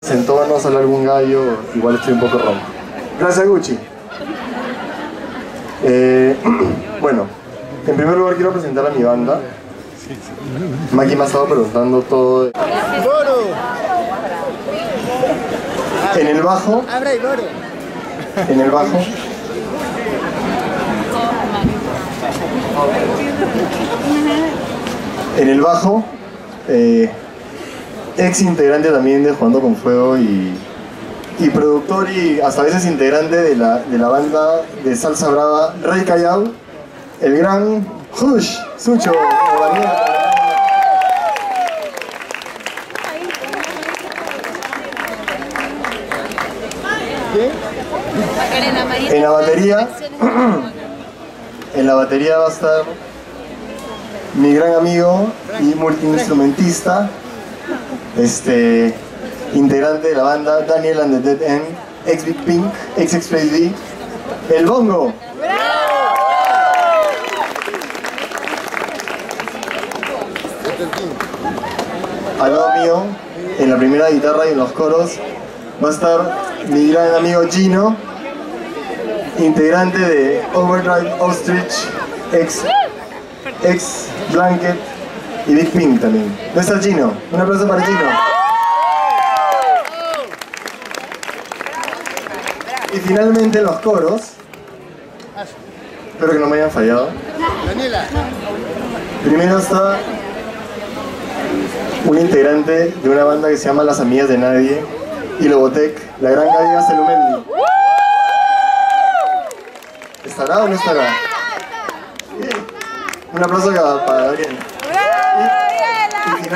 En tono sale algún gallo, igual estoy un poco ronco. Gracias, Gucci. Bueno, en primer lugar quiero presentar a mi banda. Maki me ha estado preguntando todo. En el bajo. En el bajo. En el bajo. Ex integrante también de Jugando con Fuego y productor y hasta a veces integrante de la banda de salsa brava Rey Callao, el gran Hush, Sucho, En la batería va a estar mi gran amigo y multiinstrumentista, integrante de la banda Daniel and the Dead End, ex Big Pink, ex Express B, el bongo. Al lado mío, en la primera guitarra y en los coros, va a estar mi gran amigo Gino, integrante de Overdrive Ostrich, ex Blanket y Big Pink también. ¿Dónde está Gino? Un aplauso para Gino. Y finalmente los coros. Espero que no me hayan fallado. Primero está un integrante de una banda que se llama Las Amigas de Nadie y Lobotec, la gran Gabriela Celumendi. ¿Estará o no estará? Un aplauso para Gabriel. Y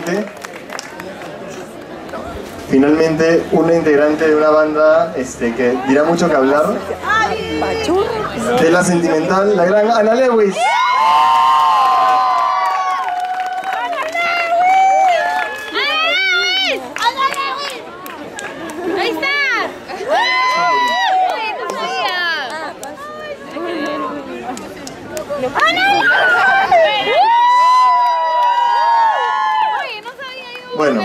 finalmente una integrante de una banda que dirá mucho que hablar, de La Sentimental, la gran Ana Lewis. Bueno,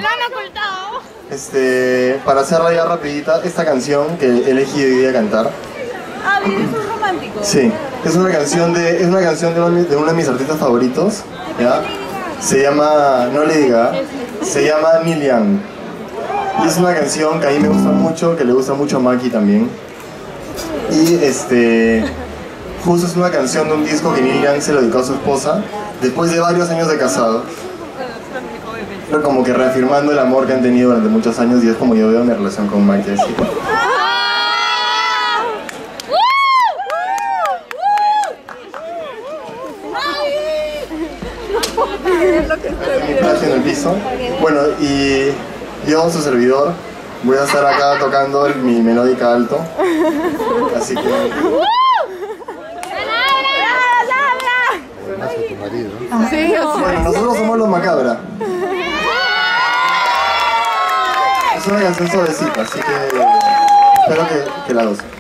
para hacerla ya rapidita, esta canción que he elegido hoy día cantar. Ah, bien, es un romántico. Sí, es una canción de uno de mis artistas favoritos, ¿ya? Se llama, no le diga, se llama Neil Young. Y es una canción que a mí me gusta mucho, que le gusta mucho a Maki también. Y justo es una canción de un disco que Neil Young se lo dedicó a su esposa después de varios años de casados. Pero como que reafirmando el amor que han tenido durante muchos años, y es como yo veo mi relación con Maki así. Mi traje en el piso. Bueno, y yo, su servidor, voy a estar acá tocando mi melódica alto. Así que... Bueno, nosotros somos los Macabra. Es una canción suavecita, así que espero que la gocen.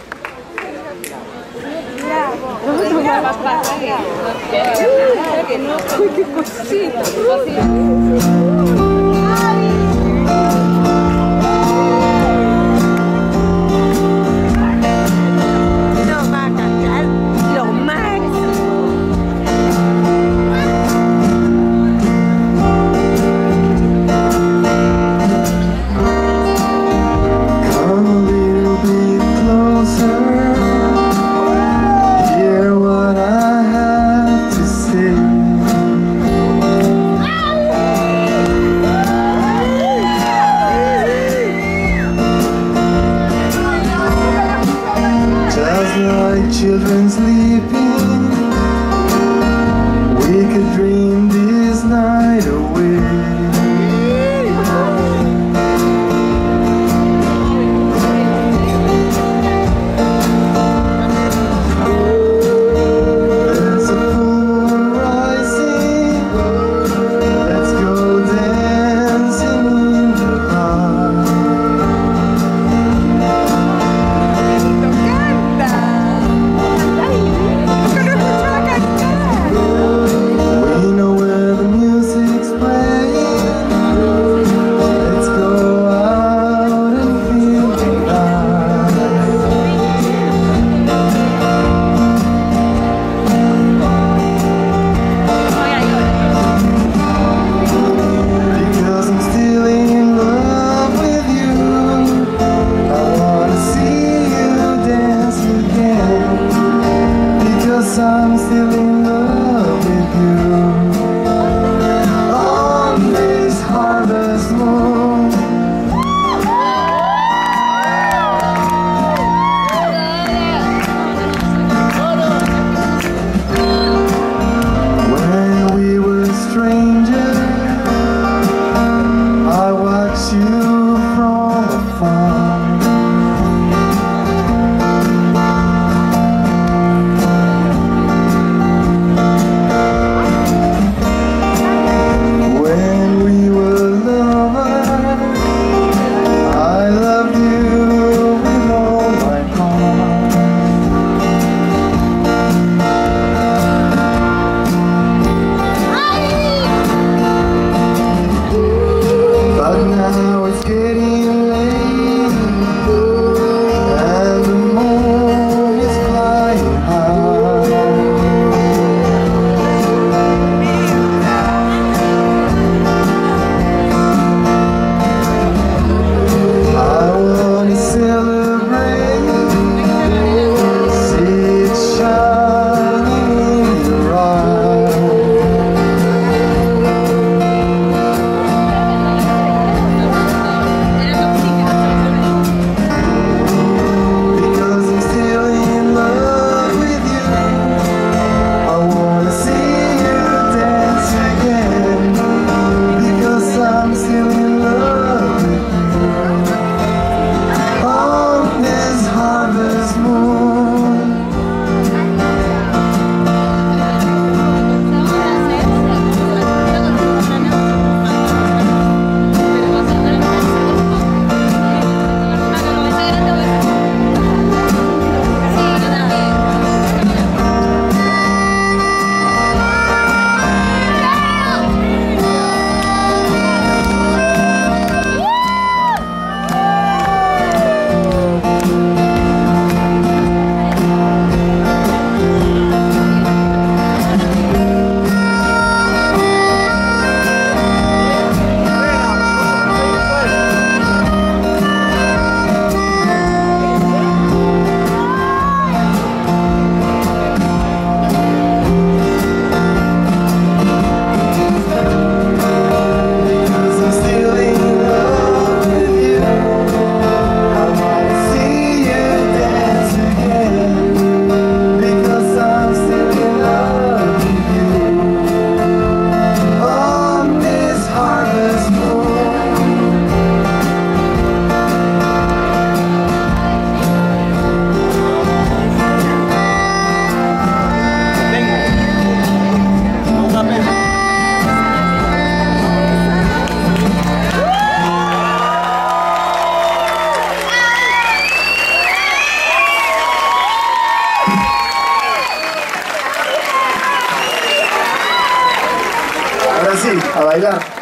Children sleeping, we could dream this night away. There's a moon rising, let's go dancing in the park. bailar.